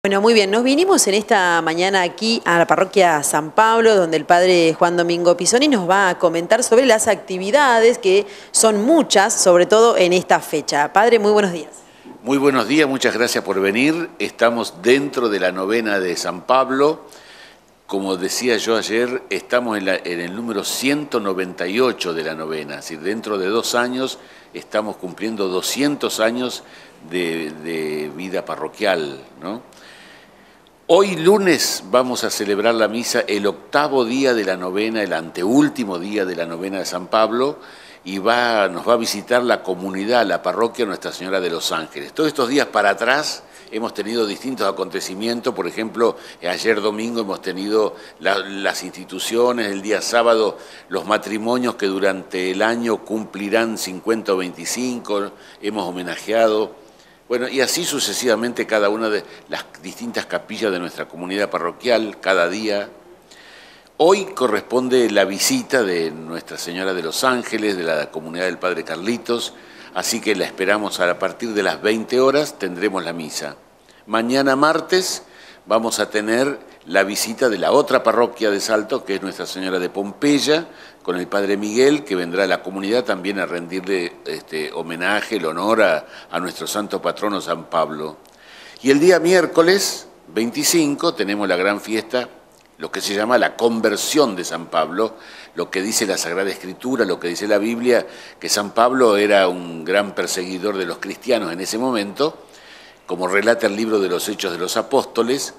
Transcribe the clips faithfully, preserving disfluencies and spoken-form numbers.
Bueno, muy bien, nos vinimos en esta mañana aquí a la parroquia San Pablo, donde el padre Juan Domingo Pisoni nos va a comentar sobre las actividades, que son muchas, sobre todo en esta fecha. Padre, muy buenos días. Muy buenos días, muchas gracias por venir. Estamos dentro de la novena de San Pablo. Como decía yo ayer, estamos en, la, en el número ciento noventa y ocho de la novena. Es decir, dentro de dos años estamos cumpliendo doscientos años de, de vida parroquial, ¿no? Hoy lunes vamos a celebrar la misa, el octavo día de la novena, el anteúltimo día de la novena de San Pablo, y va, nos va a visitar la comunidad, la parroquia Nuestra Señora de los Ángeles. Todos estos días para atrás hemos tenido distintos acontecimientos. Por ejemplo, ayer domingo hemos tenido la, las instituciones, el día sábado los matrimonios que durante el año cumplirán cincuenta o veinticinco, hemos homenajeado. Bueno, y así sucesivamente cada una de las distintas capillas de nuestra comunidad parroquial, cada día. Hoy corresponde la visita de Nuestra Señora de los Ángeles, de la comunidad del Padre Carlitos, así que la esperamos a partir de las veinte horas, tendremos la misa. Mañana martes vamos a tener la visita de la otra parroquia de Salto, que es Nuestra Señora de Pompeya, con el Padre Miguel, que vendrá a la comunidad también a rendirle este, homenaje, el honor a, a nuestro santo patrono San Pablo. Y el día miércoles veinticinco tenemos la gran fiesta, lo que se llama la conversión de San Pablo, lo que dice la Sagrada Escritura, lo que dice la Biblia, que San Pablo era un gran perseguidor de los cristianos en ese momento, como relata el libro de los Hechos de los Apóstoles,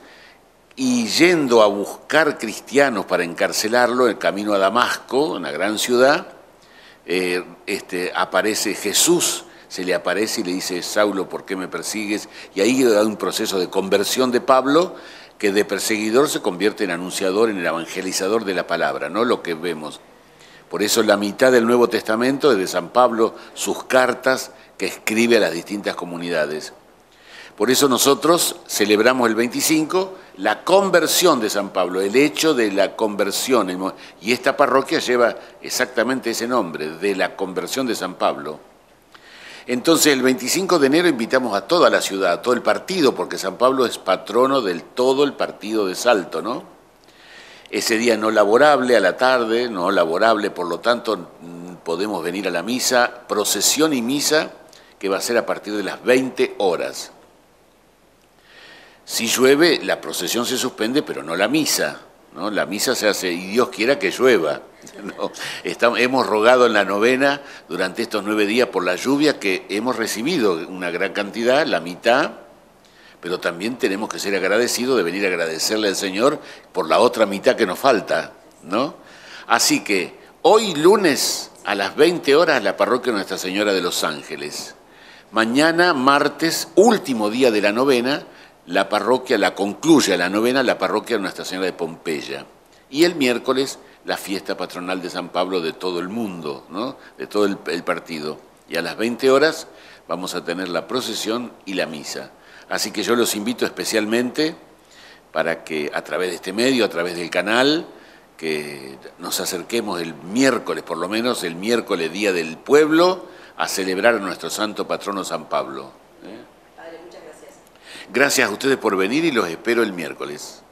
y yendo a buscar cristianos para encarcelarlo, en camino a Damasco, una gran ciudad, eh, este, aparece Jesús, se le aparece y le dice: Saulo, ¿por qué me persigues? Y ahí hay un proceso de conversión de Pablo, que de perseguidor se convierte en anunciador, en el evangelizador de la palabra, ¿no? Lo que vemos. Por eso la mitad del Nuevo Testamento es de San Pablo, sus cartas que escribe a las distintas comunidades. Por eso nosotros celebramos el veinticinco la conversión de San Pablo, el hecho de la conversión. Y esta parroquia lleva exactamente ese nombre, de la conversión de San Pablo. Entonces el veinticinco de enero invitamos a toda la ciudad, a todo el partido, porque San Pablo es patrono del todo el partido de Salto, ¿no? Ese día no laborable, a la tarde, no laborable, por lo tanto podemos venir a la misa, procesión y misa, que va a ser a partir de las veinte horas. Si llueve, la procesión se suspende, pero no la misa, ¿no? La misa se hace, y Dios quiera que llueva, ¿no? Estamos, hemos rogado en la novena durante estos nueve días por la lluvia, que hemos recibido una gran cantidad, la mitad, pero también tenemos que ser agradecidos de venir a agradecerle al Señor por la otra mitad que nos falta, ¿no? Así que hoy lunes a las veinte horas la parroquia Nuestra Señora de los Ángeles. Mañana, martes, último día de la novena, la parroquia la concluye a la novena, la parroquia Nuestra Señora de Pompeya. Y el miércoles, la fiesta patronal de San Pablo de todo el mundo, ¿no? De todo el, el partido. Y a las veinte horas vamos a tener la procesión y la misa. Así que yo los invito especialmente para que a través de este medio, a través del canal, que nos acerquemos el miércoles, por lo menos el miércoles, Día del Pueblo, a celebrar a nuestro santo patrono San Pablo. Padre, muchas gracias. Gracias a ustedes por venir y los espero el miércoles.